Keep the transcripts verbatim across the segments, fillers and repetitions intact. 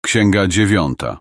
Księga dziewiąta.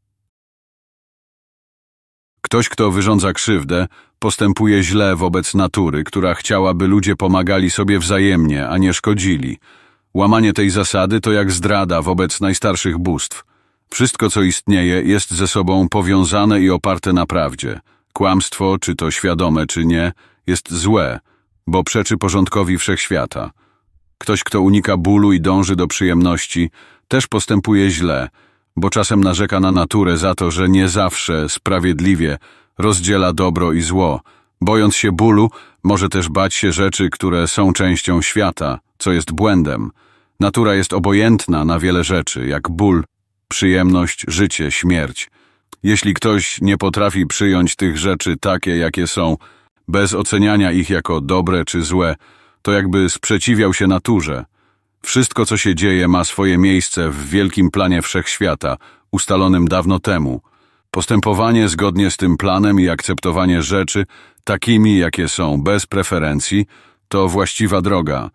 Ktoś, kto wyrządza krzywdę, postępuje źle wobec natury, która chciałaby ludzie pomagali sobie wzajemnie, a nie szkodzili. Łamanie tej zasady to jak zdrada wobec najstarszych bóstw. Wszystko, co istnieje, jest ze sobą powiązane i oparte na prawdzie. Kłamstwo, czy to świadome, czy nie, jest złe, bo przeczy porządkowi wszechświata. Ktoś, kto unika bólu i dąży do przyjemności, też postępuje źle, bo czasem narzeka na naturę za to, że nie zawsze sprawiedliwie rozdziela dobro i zło. Bojąc się bólu, może też bać się rzeczy, które są częścią świata, co jest błędem. Natura jest obojętna na wiele rzeczy, jak ból, przyjemność, życie, śmierć. Jeśli ktoś nie potrafi przyjąć tych rzeczy takie, jakie są, bez oceniania ich jako dobre czy złe, to jakby sprzeciwiał się naturze. Wszystko, co się dzieje, ma swoje miejsce w wielkim planie wszechświata, ustalonym dawno temu. Postępowanie zgodnie z tym planem i akceptowanie rzeczy takimi, jakie są, bez preferencji, to właściwa droga.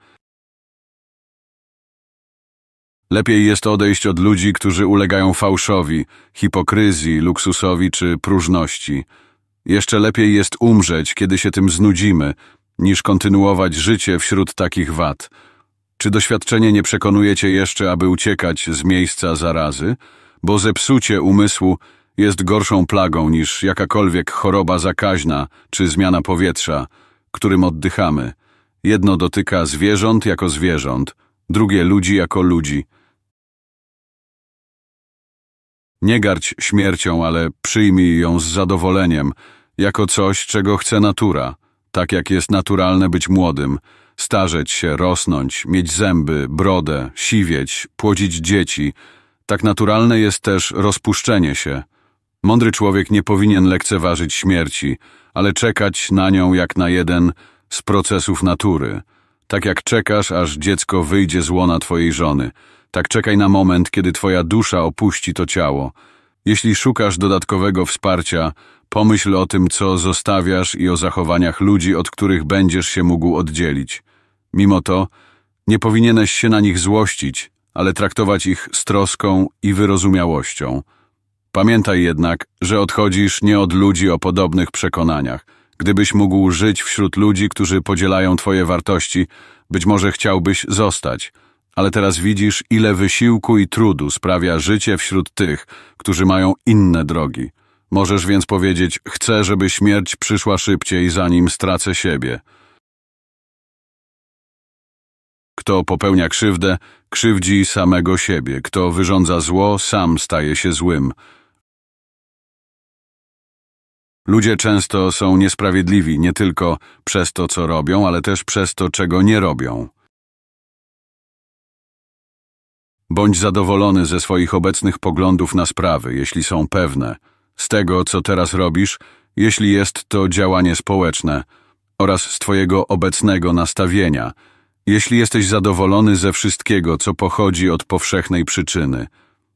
Lepiej jest odejść od ludzi, którzy ulegają fałszowi, hipokryzji, luksusowi czy próżności. Jeszcze lepiej jest umrzeć, kiedy się tym znudzimy, niż kontynuować życie wśród takich wad. Czy doświadczenie nie przekonuje cię jeszcze, aby uciekać z miejsca zarazy? Bo zepsucie umysłu jest gorszą plagą niż jakakolwiek choroba zakaźna czy zmiana powietrza, którym oddychamy. Jedno dotyka zwierząt jako zwierząt, drugie ludzi jako ludzi. Nie gardź śmiercią, ale przyjmij ją z zadowoleniem, jako coś, czego chce natura, tak jak jest naturalne być młodym, starzeć się, rosnąć, mieć zęby, brodę, siwieć, płodzić dzieci. Tak naturalne jest też rozpuszczenie się. Mądry człowiek nie powinien lekceważyć śmierci, ale czekać na nią jak na jeden z procesów natury. Tak jak czekasz, aż dziecko wyjdzie z łona twojej żony, tak czekaj na moment, kiedy twoja dusza opuści to ciało. Jeśli szukasz dodatkowego wsparcia, pomyśl o tym, co zostawiasz i o zachowaniach ludzi, od których będziesz się mógł oddzielić. Mimo to nie powinieneś się na nich złościć, ale traktować ich z troską i wyrozumiałością. Pamiętaj jednak, że odchodzisz nie od ludzi o podobnych przekonaniach. Gdybyś mógł żyć wśród ludzi, którzy podzielają twoje wartości, być może chciałbyś zostać. Ale teraz widzisz, ile wysiłku i trudu sprawia życie wśród tych, którzy mają inne drogi. Możesz więc powiedzieć, chcę, żeby śmierć przyszła szybciej, zanim stracę siebie. Kto popełnia krzywdę, krzywdzi samego siebie. Kto wyrządza zło, sam staje się złym. Ludzie często są niesprawiedliwi nie tylko przez to, co robią, ale też przez to, czego nie robią. Bądź zadowolony ze swoich obecnych poglądów na sprawy, jeśli są pewne, z tego, co teraz robisz, jeśli jest to działanie społeczne, oraz z twojego obecnego nastawienia, jeśli jesteś zadowolony ze wszystkiego, co pochodzi od powszechnej przyczyny.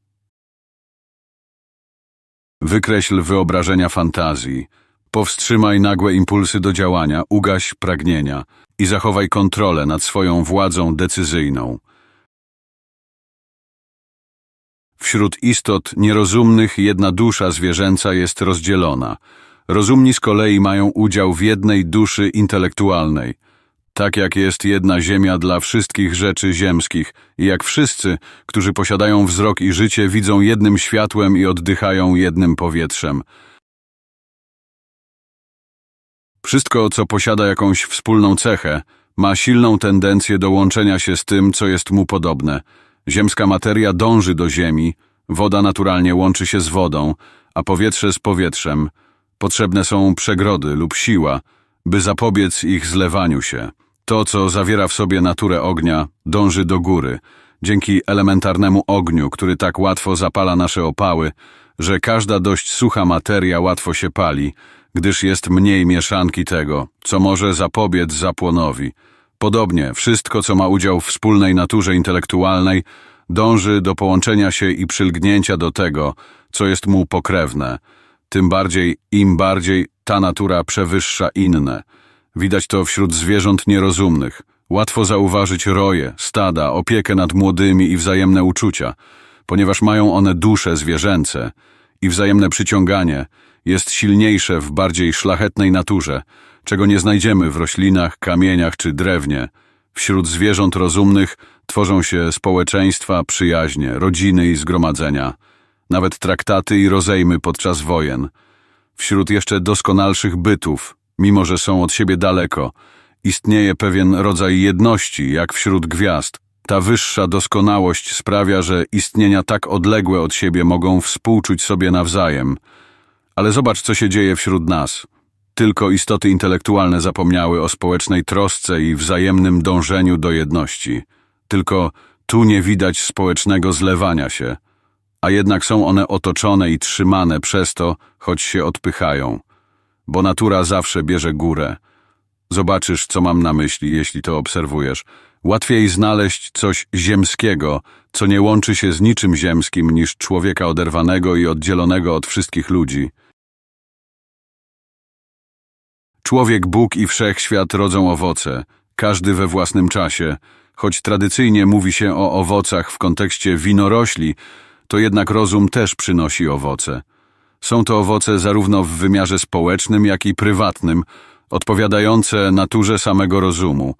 Wykreśl wyobrażenia fantazji, powstrzymaj nagłe impulsy do działania, ugaś pragnienia i zachowaj kontrolę nad swoją władzą decyzyjną. Wśród istot nierozumnych jedna dusza zwierzęca jest rozdzielona. Rozumni z kolei mają udział w jednej duszy intelektualnej. Tak jak jest jedna ziemia dla wszystkich rzeczy ziemskich i jak wszyscy, którzy posiadają wzrok i życie, widzą jednym światłem i oddychają jednym powietrzem. Wszystko, co posiada jakąś wspólną cechę, ma silną tendencję do łączenia się z tym, co jest mu podobne. Ziemska materia dąży do ziemi, woda naturalnie łączy się z wodą, a powietrze z powietrzem. Potrzebne są przegrody lub siła, by zapobiec ich zlewaniu się. To, co zawiera w sobie naturę ognia, dąży do góry, dzięki elementarnemu ogniu, który tak łatwo zapala nasze opały, że każda dość sucha materia łatwo się pali, gdyż jest mniej mieszanki tego, co może zapobiec zapłonowi. Podobnie, wszystko, co ma udział w wspólnej naturze intelektualnej, dąży do połączenia się i przylgnięcia do tego, co jest mu pokrewne. Tym bardziej, im bardziej ta natura przewyższa inne. Widać to wśród zwierząt nierozumnych. Łatwo zauważyć roje, stada, opiekę nad młodymi i wzajemne uczucia. ponieważ mają one dusze zwierzęce i wzajemne przyciąganie jest silniejsze w bardziej szlachetnej naturze, czego nie znajdziemy w roślinach, kamieniach czy drewnie. Wśród zwierząt rozumnych tworzą się społeczeństwa, przyjaźnie, rodziny i zgromadzenia, nawet traktaty i rozejmy podczas wojen. Wśród jeszcze doskonalszych bytów, mimo że są od siebie daleko, istnieje pewien rodzaj jedności, jak wśród gwiazd. Ta wyższa doskonałość sprawia, że istnienia tak odległe od siebie mogą współczuć sobie nawzajem. Ale zobacz, co się dzieje wśród nas. Tylko istoty intelektualne zapomniały o społecznej trosce i wzajemnym dążeniu do jedności. Tylko tu nie widać społecznego zlewania się, a jednak są one otoczone i trzymane przez to, choć się odpychają. Bo natura zawsze bierze górę. Zobaczysz, co mam na myśli, jeśli to obserwujesz. Łatwiej znaleźć coś ziemskiego, co nie łączy się z niczym ziemskim, niż człowieka oderwanego i oddzielonego od wszystkich ludzi. Człowiek, Bóg i wszechświat rodzą owoce, każdy we własnym czasie. Choć tradycyjnie mówi się o owocach w kontekście winorośli, to jednak rozum też przynosi owoce. Są to owoce zarówno w wymiarze społecznym, jak i prywatnym, odpowiadające naturze samego rozumu.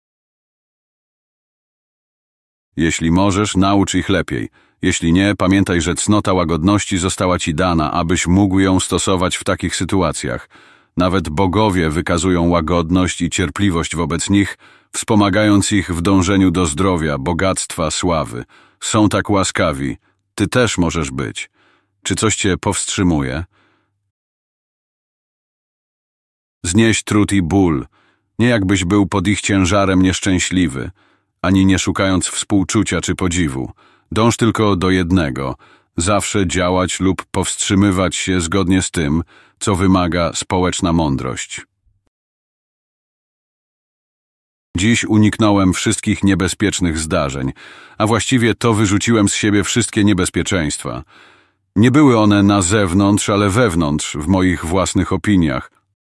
Jeśli możesz, naucz ich lepiej. Jeśli nie, pamiętaj, że cnota łagodności została ci dana, abyś mógł ją stosować w takich sytuacjach. Nawet bogowie wykazują łagodność i cierpliwość wobec nich, wspomagając ich w dążeniu do zdrowia, bogactwa, sławy. Są tak łaskawi. Ty też możesz być. Czy coś cię powstrzymuje? Znieś trud i ból, nie jakbyś był pod ich ciężarem nieszczęśliwy, ani nie szukając współczucia czy podziwu. Dąż tylko do jednego, zawsze działać lub powstrzymywać się zgodnie z tym, co wymaga społeczna mądrość. Dziś uniknąłem wszystkich niebezpiecznych zdarzeń, a właściwie to wyrzuciłem z siebie wszystkie niebezpieczeństwa. Nie były one na zewnątrz, ale wewnątrz, w moich własnych opiniach.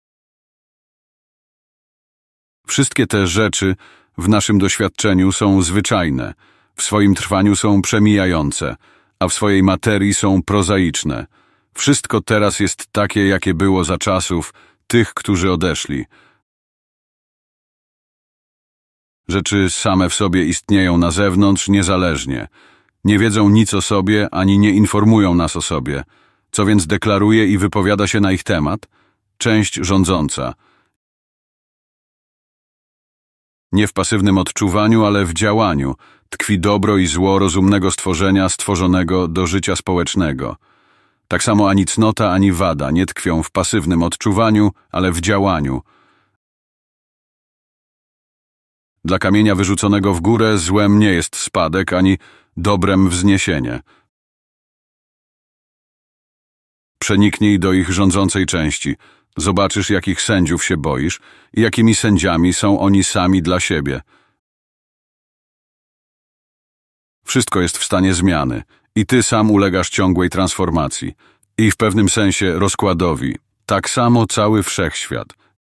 Wszystkie te rzeczy w naszym doświadczeniu są zwyczajne, w swoim trwaniu są przemijające, a w swojej materii są prozaiczne. Wszystko teraz jest takie, jakie było za czasów tych, którzy odeszli. Rzeczy same w sobie istnieją na zewnątrz niezależnie. Nie wiedzą nic o sobie, ani nie informują nas o sobie. Co więc deklaruje i wypowiada się na ich temat? Część rządząca. Nie w pasywnym odczuwaniu, ale w działaniu tkwi dobro i zło rozumnego stworzenia stworzonego do życia społecznego. Tak samo ani cnota, ani wada nie tkwią w pasywnym odczuwaniu, ale w działaniu. Dla kamienia wyrzuconego w górę złem nie jest spadek, ani dobrem wzniesienie. Przeniknij do ich rządzącej części. Zobaczysz, jakich sędziów się boisz i jakimi sędziami są oni sami dla siebie. Wszystko jest w stanie zmiany i ty sam ulegasz ciągłej transformacji i w pewnym sensie rozkładowi. Tak samo cały wszechświat.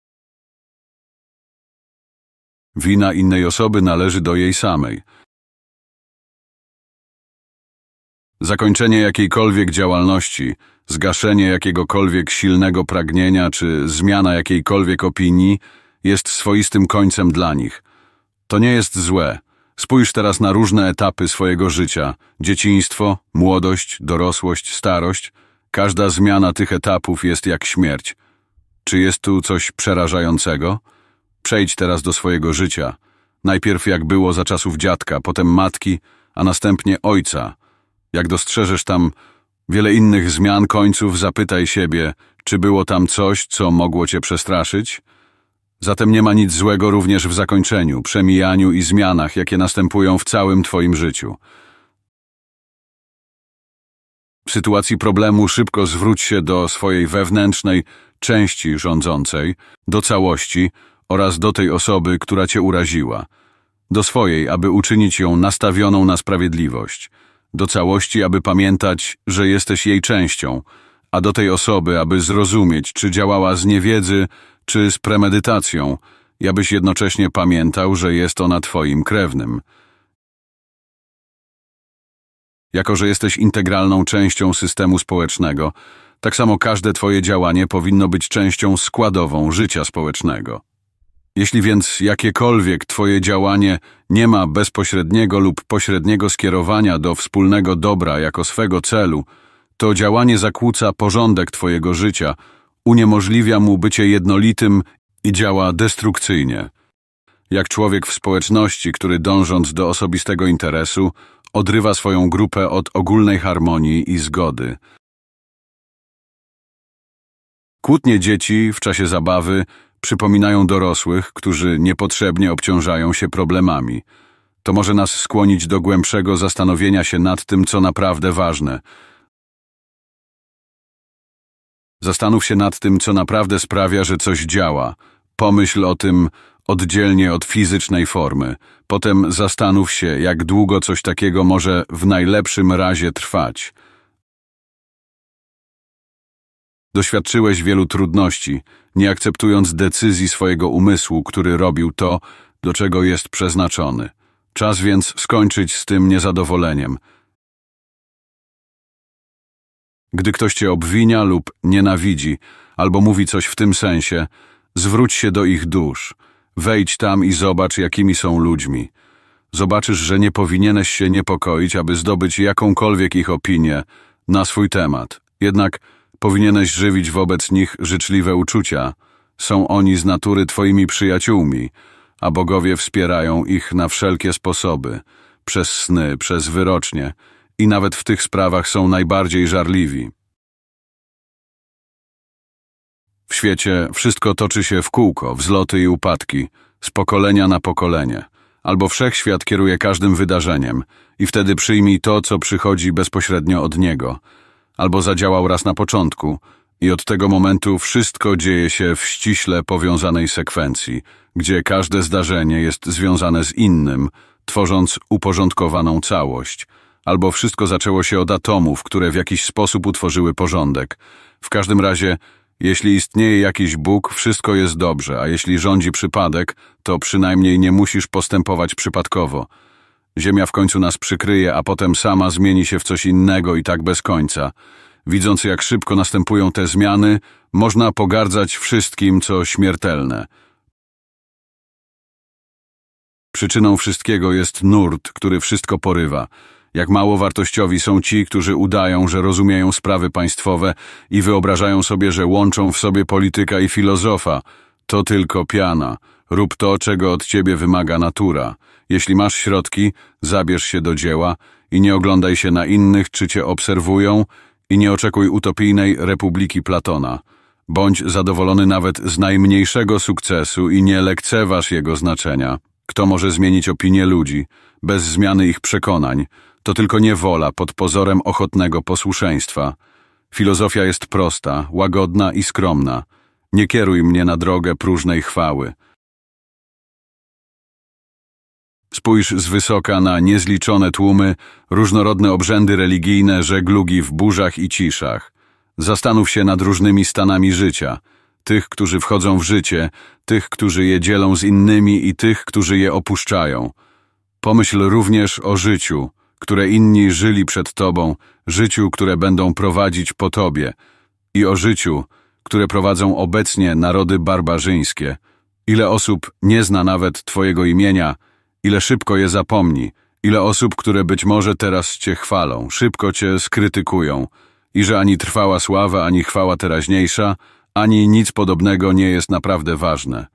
Wina innej osoby należy do jej samej. Zakończenie jakiejkolwiek działalności, zgaszenie jakiegokolwiek silnego pragnienia czy zmiana jakiejkolwiek opinii jest swoistym końcem dla nich. To nie jest złe. Spójrz teraz na różne etapy swojego życia. Dzieciństwo, młodość, dorosłość, starość. Każda zmiana tych etapów jest jak śmierć. Czy jest tu coś przerażającego? Przejdź teraz do swojego życia. Najpierw jak było za czasów dziadka, potem matki, a następnie ojca. Jak dostrzeżesz tam wiele innych zmian końców, zapytaj siebie, czy było tam coś, co mogło cię przestraszyć? Zatem nie ma nic złego również w zakończeniu, przemijaniu i zmianach, jakie następują w całym twoim życiu. W sytuacji problemu szybko zwróć się do swojej wewnętrznej części rządzącej, do całości oraz do tej osoby, która cię uraziła. Do swojej, aby uczynić ją nastawioną na sprawiedliwość. Do całości, aby pamiętać, że jesteś jej częścią, a do tej osoby, aby zrozumieć, czy działała z niewiedzy, czy z premedytacją, i abyś jednocześnie pamiętał, że jest ona twoim krewnym. Jako że jesteś integralną częścią systemu społecznego, tak samo każde twoje działanie powinno być częścią składową życia społecznego. Jeśli więc jakiekolwiek twoje działanie nie ma bezpośredniego lub pośredniego skierowania do wspólnego dobra jako swego celu, to działanie zakłóca porządek twojego życia, uniemożliwia mu bycie jednolitym i działa destrukcyjnie. Jak człowiek w społeczności, który dążąc do osobistego interesu, odrywa swoją grupę od ogólnej harmonii i zgody. Kłótnie dzieci w czasie zabawy przypominają dorosłych, którzy niepotrzebnie obciążają się problemami. To może nas skłonić do głębszego zastanowienia się nad tym, co naprawdę ważne. Zastanów się nad tym, co naprawdę sprawia, że coś działa. Pomyśl o tym oddzielnie od fizycznej formy. Potem zastanów się, jak długo coś takiego może w najlepszym razie trwać. Doświadczyłeś wielu trudności, nie akceptując decyzji swojego umysłu, który robił to, do czego jest przeznaczony. Czas więc skończyć z tym niezadowoleniem. Gdy ktoś cię obwinia lub nienawidzi, albo mówi coś w tym sensie, zwróć się do ich dusz. Wejdź tam i zobacz, jakimi są ludźmi. Zobaczysz, że nie powinieneś się niepokoić, aby zdobyć jakąkolwiek ich opinię na swój temat. Jednak powinieneś żywić wobec nich życzliwe uczucia. Są oni z natury twoimi przyjaciółmi, a bogowie wspierają ich na wszelkie sposoby, przez sny, przez wyrocznie i nawet w tych sprawach są najbardziej żarliwi. W świecie wszystko toczy się w kółko, wzloty i upadki, z pokolenia na pokolenie. Albo wszechświat kieruje każdym wydarzeniem i wtedy przyjmij to, co przychodzi bezpośrednio od niego. Albo zadziałał raz na początku i od tego momentu wszystko dzieje się w ściśle powiązanej sekwencji, gdzie każde zdarzenie jest związane z innym, tworząc uporządkowaną całość. Albo wszystko zaczęło się od atomów, które w jakiś sposób utworzyły porządek. W każdym razie, jeśli istnieje jakiś Bóg, wszystko jest dobrze, a jeśli rządzi przypadek, to przynajmniej nie musisz postępować przypadkowo. Ziemia w końcu nas przykryje, a potem sama zmieni się w coś innego i tak bez końca. Widząc, jak szybko następują te zmiany, można pogardzać wszystkim, co śmiertelne. Przyczyną wszystkiego jest nurt, który wszystko porywa. Jak mało wartościowi są ci, którzy udają, że rozumieją sprawy państwowe i wyobrażają sobie, że łączą w sobie polityka i filozofa. To tylko piana. Rób to, czego od ciebie wymaga natura. Jeśli masz środki, zabierz się do dzieła i nie oglądaj się na innych, czy cię obserwują, i nie oczekuj utopijnej republiki Platona. Bądź zadowolony nawet z najmniejszego sukcesu i nie lekceważ jego znaczenia. Kto może zmienić opinię ludzi, bez zmiany ich przekonań? To tylko niewola pod pozorem ochotnego posłuszeństwa. Filozofia jest prosta, łagodna i skromna. Nie kieruj mnie na drogę próżnej chwały. Spójrz z wysoka na niezliczone tłumy, różnorodne obrzędy religijne, żeglugi w burzach i ciszach. Zastanów się nad różnymi stanami życia. Tych, którzy wchodzą w życie, tych, którzy je dzielą z innymi i tych, którzy je opuszczają. Pomyśl również o życiu, które inni żyli przed tobą, życiu, które będą prowadzić po tobie, i o życiu, które prowadzą obecnie narody barbarzyńskie. Ile osób nie zna nawet twojego imienia, ile szybko je zapomni, ile osób, które być może teraz cię chwalą, szybko cię skrytykują i że ani trwała sława, ani chwała teraźniejsza, ani nic podobnego nie jest naprawdę ważne.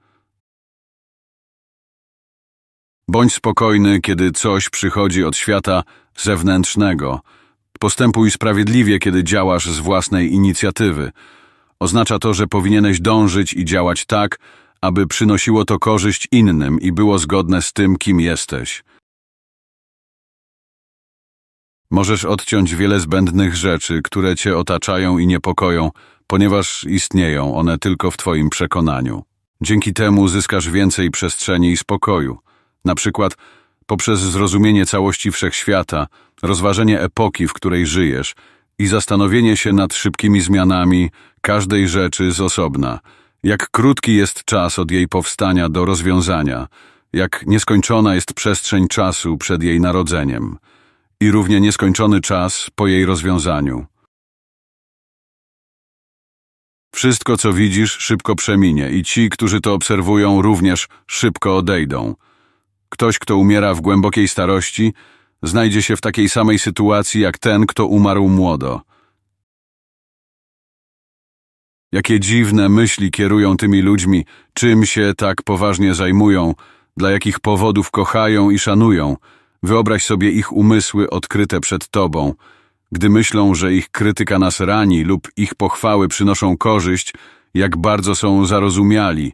Bądź spokojny, kiedy coś przychodzi od świata zewnętrznego. Postępuj sprawiedliwie, kiedy działasz z własnej inicjatywy. Oznacza to, że powinieneś dążyć i działać tak, aby przynosiło to korzyść innym i było zgodne z tym, kim jesteś. Możesz odciąć wiele zbędnych rzeczy, które cię otaczają i niepokoją, ponieważ istnieją one tylko w twoim przekonaniu. Dzięki temu zyskasz więcej przestrzeni i spokoju. Na przykład poprzez zrozumienie całości wszechświata, rozważenie epoki, w której żyjesz i zastanowienie się nad szybkimi zmianami każdej rzeczy z osobna. Jak krótki jest czas od jej powstania do rozwiązania, jak nieskończona jest przestrzeń czasu przed jej narodzeniem. i równie nieskończony czas po jej rozwiązaniu. Wszystko, co widzisz, szybko przeminie i ci, którzy to obserwują, również szybko odejdą. Ktoś, kto umiera w głębokiej starości, znajdzie się w takiej samej sytuacji jak ten, kto umarł młodo. Jakie dziwne myśli kierują tymi ludźmi, czym się tak poważnie zajmują, dla jakich powodów kochają i szanują. Wyobraź sobie ich umysły odkryte przed tobą. Gdy myślą, że ich krytyka nas rani lub ich pochwały przynoszą korzyść, jak bardzo są zarozumiali.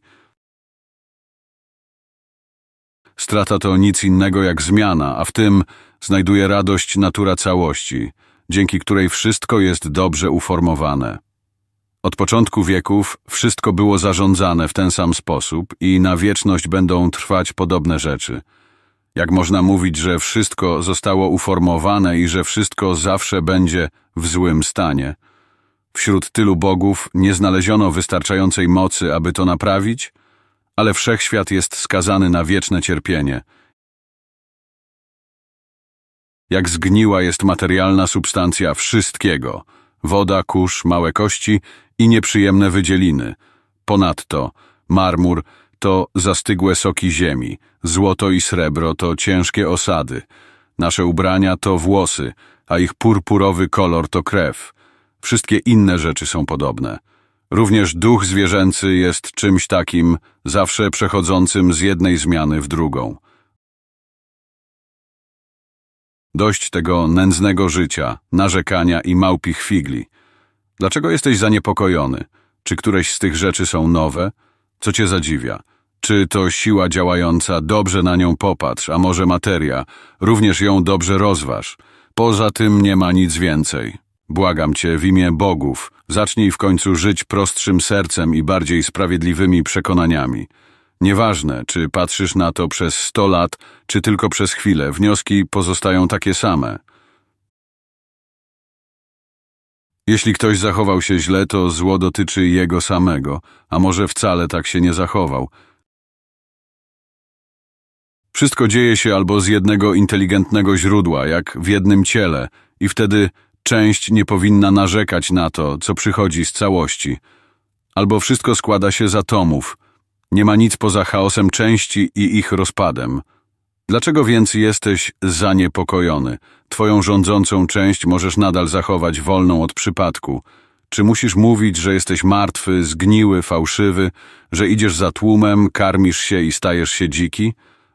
Strata to nic innego jak zmiana, a w tym znajduje radość natura całości, dzięki której wszystko jest dobrze uformowane. Od początku wieków wszystko było zarządzane w ten sam sposób i na wieczność będą trwać podobne rzeczy. Jak można mówić, że wszystko zostało uformowane i że wszystko zawsze będzie w złym stanie? Wśród tylu bogów nie znaleziono wystarczającej mocy, aby to naprawić, ale wszechświat jest skazany na wieczne cierpienie. Jak zgniła jest materialna substancja wszystkiego, woda, kurz, małe kości i nieprzyjemne wydzieliny. Ponadto marmur to zastygłe soki ziemi, złoto i srebro to ciężkie osady, nasze ubrania to włosy, a ich purpurowy kolor to krew. Wszystkie inne rzeczy są podobne. Również duch zwierzęcy jest czymś takim, zawsze przechodzącym z jednej zmiany w drugą. Dość tego nędznego życia, narzekania i małpich figli. Dlaczego jesteś zaniepokojony? Czy któreś z tych rzeczy są nowe? Co cię zadziwia? Czy to siła działająca? Dobrze na nią popatrz, a może materia? Również ją dobrze rozważ. Poza tym nie ma nic więcej. Błagam cię w imię bogów, zacznij w końcu żyć prostszym sercem i bardziej sprawiedliwymi przekonaniami. Nieważne, czy patrzysz na to przez sto lat, czy tylko przez chwilę, wnioski pozostają takie same. Jeśli ktoś zachował się źle, to zło dotyczy jego samego, a może wcale tak się nie zachował. Wszystko dzieje się albo z jednego inteligentnego źródła, jak w jednym ciele, i wtedy część nie powinna narzekać na to, co przychodzi z całości. Albo wszystko składa się z atomów. Nie ma nic poza chaosem części i ich rozpadem. Dlaczego więc jesteś zaniepokojony? Twoją rządzącą część możesz nadal zachować wolną od przypadku. Czy musisz mówić, że jesteś martwy, zgniły, fałszywy, że idziesz za tłumem, karmisz się i stajesz się dziki?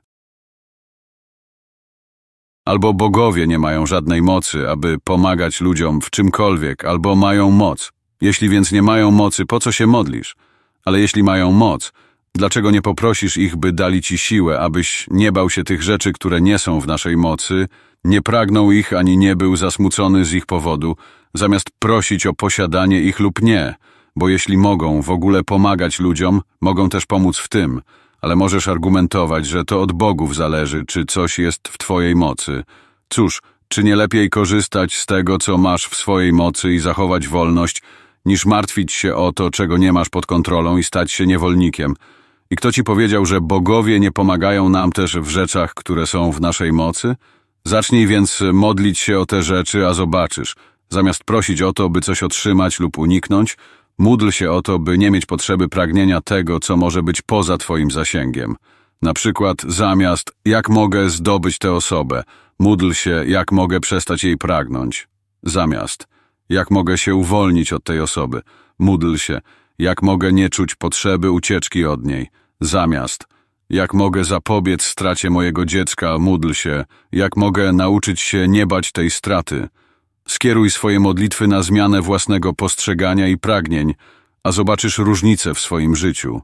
Albo bogowie nie mają żadnej mocy, aby pomagać ludziom w czymkolwiek, albo mają moc. Jeśli więc nie mają mocy, po co się modlisz? Ale jeśli mają moc, dlaczego nie poprosisz ich, by dali ci siłę, abyś nie bał się tych rzeczy, które nie są w naszej mocy, nie pragnął ich ani nie był zasmucony z ich powodu, zamiast prosić o posiadanie ich lub nie, bo jeśli mogą w ogóle pomagać ludziom, mogą też pomóc w tym, ale możesz argumentować, że to od bogów zależy, czy coś jest w twojej mocy. Cóż, czy nie lepiej korzystać z tego, co masz w swojej mocy i zachować wolność, niż martwić się o to, czego nie masz pod kontrolą i stać się niewolnikiem? I kto ci powiedział, że bogowie nie pomagają nam też w rzeczach, które są w naszej mocy? Zacznij więc modlić się o te rzeczy, a zobaczysz. Zamiast prosić o to, by coś otrzymać lub uniknąć, módl się o to, by nie mieć potrzeby pragnienia tego, co może być poza twoim zasięgiem. Na przykład zamiast jak mogę zdobyć tę osobę, módl się jak mogę przestać jej pragnąć. Zamiast jak mogę się uwolnić od tej osoby, módl się jak mogę nie czuć potrzeby ucieczki od niej. Zamiast jak mogę zapobiec stracie mojego dziecka, módl się jak mogę nauczyć się nie bać tej straty. Skieruj swoje modlitwy na zmianę własnego postrzegania i pragnień, a zobaczysz różnicę w swoim życiu.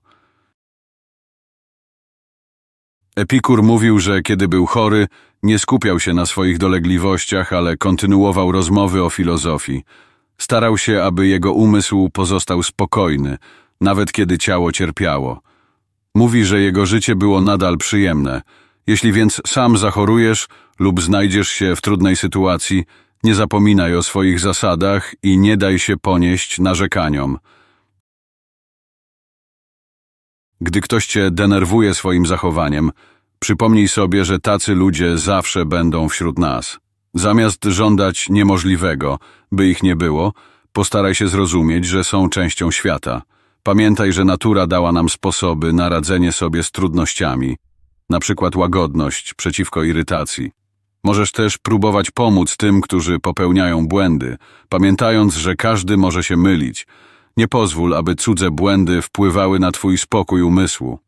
Epikur mówił, że kiedy był chory, nie skupiał się na swoich dolegliwościach, ale kontynuował rozmowy o filozofii. Starał się, aby jego umysł pozostał spokojny, nawet kiedy ciało cierpiało. Mówi, że jego życie było nadal przyjemne. Jeśli więc sam zachorujesz lub znajdziesz się w trudnej sytuacji, nie zapominaj o swoich zasadach i nie daj się ponieść narzekaniom. Gdy ktoś cię denerwuje swoim zachowaniem, przypomnij sobie, że tacy ludzie zawsze będą wśród nas. Zamiast żądać niemożliwego, by ich nie było, postaraj się zrozumieć, że są częścią świata. Pamiętaj, że natura dała nam sposoby na radzenie sobie z trudnościami, na przykład łagodność przeciwko irytacji. Możesz też próbować pomóc tym, którzy popełniają błędy, pamiętając, że każdy może się mylić. Nie pozwól, aby cudze błędy wpływały na twój spokój umysłu.